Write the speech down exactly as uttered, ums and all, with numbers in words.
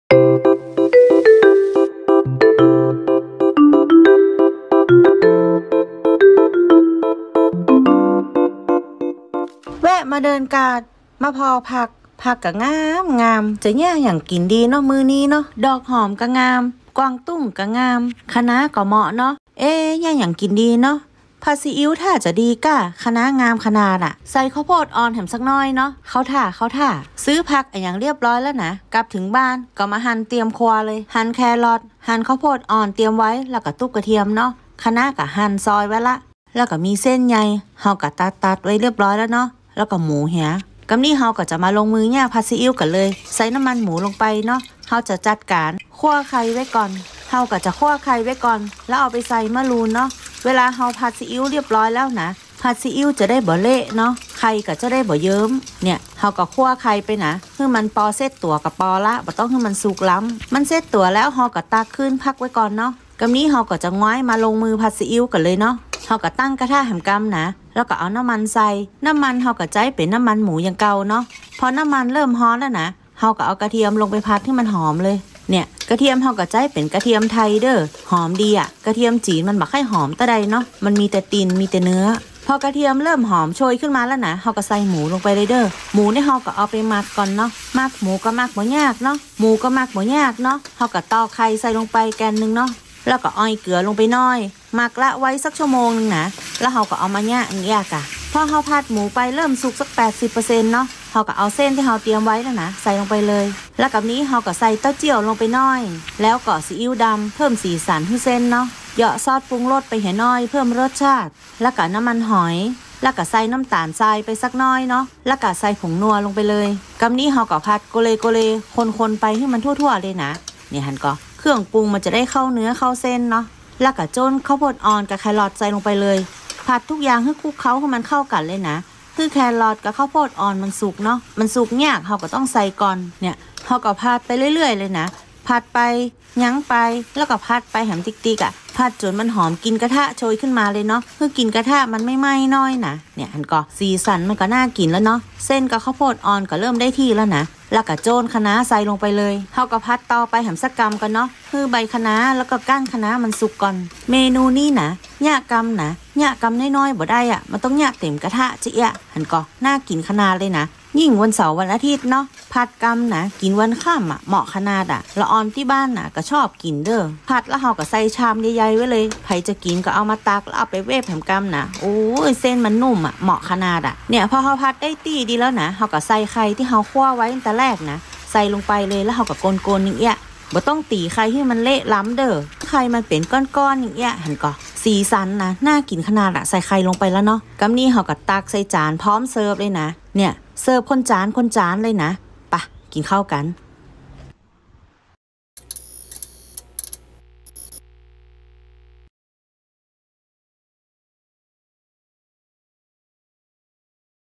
แวะมาเดินกาดมาพอผักผักกะงามงามจะแย่อย่างกินดีเนาะมือนี้เนาะดอกหอมกะงามกวางตุ้งกะงามคะน้าก็เหมาะเนาะเอ๊ยแย่อย่างกินดีเนาะผัดซีอิ๊วถ้าจะดีก้าคะน้างามขนาดอ่ะใส่ข้าวโพดอ่อนแถมสักน้อยเนาะเขาท่าเขาท่าซื้อผักอย่างเรียบร้อยแล้วนะกลับถึงบ้านก็มาหั่นเตรียมครัวเลยหั่นแครอทหั่นข้าวโพดอ่อนเตรียมไว้แล้วก็ตุ๊บกระเทียมเนาะคะน้าก็หั่นซอยไว้ละแล้วก็มีเส้นใยเฮาก็ตัดตัดไว้เรียบร้อยแล้วเนาะแล้วก็หมูเหียกำนี้เฮาก็จะมาลงมือย่างผัดซีอิ๊วกันเลยใส่น้ำมันหมูลงไปเนาะเฮาจะจัดการคั่วไข่ไว้ก่อนเฮาก็จะคั่วไข่ไว้ก่อนแล้วเอาไปใส่มะรูนเนาะเวลาเฮาผัดซีอิ๊วเรียบร้อยแล้วนะผัดซีอิ๊วจะได้บ่เละเนาะไข่ก็จะได้บ่เยิ้มเนี่ยเฮาก็คั่วไข่ไปนะให้มันปอเซตตัวกับปอละบ่ต้องให้มันสุกล้ำมันเซตตัวแล้วเฮาก็ตักขึ้นพักไว้ก่อนเนาะกำนี้เฮาก็จะง้อยมาลงมือผัดซีอิ๊วกันเลยเนาะเฮาก็ตั้งกระทะแหมกำนะแล้วก็เอาน้ำมันใส่น้ำมันเฮาก็ใจเป็นน้ำมันหมูอย่างเก่าเนาะพอน้ำมันเริ่มฮ้อนแล้วนะเฮาก็เอากระเทียมลงไปผัดให้มันหอมเลยเนี่ยกระเทียมเฮาก็ใจเป็นกระเทียมไทยเด้อหอมดีอ่ะกระเทียมจีนมันบ่ค่อยหอมตะใดเนาะมันมีแต่ตีนมีแต่เนื้อพอกระเทียมเริ่มหอมโชยขึ้นมาแล้วนะเฮาก็ใส่หมูลงไปเลยเด้อหมูเนี่ยเฮาก็เอาไปหมักก่อนเนาะหมักหมูก็หมักบ่ยากเนาะหมูก็หมักบ่ยากเนาะเฮาก็ตอกไข่ใส่ลงไปแกนนึงเนาะแล้วก็อ้อยเกลือลงไปน้อยหมักละไว้สักชั่วโมงนึงนะแล้วเฮาก็เอามาย่างอย่างเงี้ยค่ะพอเฮาผัดหมูไปเริ่มสุกสัก แปดสิบเปอร์เซ็นต์ เนาะเฮาก็เอาเส้นที่เฮาเตรียมไว้แล้วนะใส่ลงไปเลยแล้วกับนี้เฮาก็ใส่เต้าเจี้ยวลงไปน้อยแล้วก็ซีอิ๊วดำเพิ่มสีสันให้เส้นเนาะเหยาะซอสปรุงรสไปให้น้อยเพิ่มรสชาติแล้วก็น้ำมันหอยแล้วก็ใส่น้ำตาลทรายไปสักน้อยเนาะแล้วก็ใส่ผงนัวลงไปเลยกับนี้เฮาก็ผัดโกเลโกเลคนๆไปให้มันทั่วๆเลยนะเนี่ยหั่นก็เครื่องปรุงมันจะได้เข้าเนื้อเข้าเส้นเนาะแล้วก็จนข้าวโพดอ่อนกับแครอทใส่ลงไปเลยผัดทุกอย่างให้คลุกเคล้าให้มันเข้ากันเลยนะคือแครอทกับข้าวโพดอ่อนมันสุกเนาะมันสุกยากเฮาก็ต้องใส่ก่อนเนี่ยเฮาก็ผัดไปเรื่อยๆเลยนะผัดไปยั้งไปแล้วก็ผัดไปแหมติ๊กๆอ่ะผัดจนมันหอมกินกระทะโชยขึ้นมาเลยเนาะคือกินกระทะมันไม่ไหม้น้อยนะเนี่ยอันก็สีสันมันก็น่ากินแล้วเนาะเส้นกับข้าวโพดอ่อนก็เริ่มได้ที่แล้วนะแล้วก็โจนคะน้าใส่ลงไปเลยเฮาก็ผัดต่อไปแหมสักกำกันเนาะคือใบคะน้าแล้วก็ก้านคะน้ามันสุกก่อนเมนูนี้นะย่ากำนะย่ากำน้อยๆบ่ได้อ่ะมันต้องย่าเต็มกระทะจิอ่ะหันก็น่ากินขนาดเลยนะยิ่งวันเสาร์วันอาทิตย์เนาะผัดกำนะกินวันค่ำอ่ะเหมาะขนาดอ่ะละออนที่บ้านน่ะก็ชอบกินเด้อผัดแล้วเฮาก็ใส่ชามใหญ่ๆไว้เลยใครจะกินก็เอามาตักแล้วเอาไปเวฟแหมกำนะโอ้ยเส้นมันนุ่มอ่ะเหมาะขนาดอ่ะเนี่ยพอเฮาผัดได้ตีดีแล้วนะเฮาก็ใส่ไข่ที่เฮาคั่วไว้ตั้งแต่แรกนะใส่ลงไปเลยแล้วเฮาก็โกนๆอย่างเงี้ยบ่ต้องตีไข่ให้มันเละล้ำเด้อไข่มันเป็นก้อนๆอย่างเงี้ยหันก็สีสันนะน่ากินขนาดอะใส่ไข่ลงไปแล้วเนาะกำนี้เฮาก็ตักใส่จานพร้อมเสิร์ฟเลยนะเนี่ยเสิร์ฟคนจานคนจานเลยนะปะกินข้าวกัน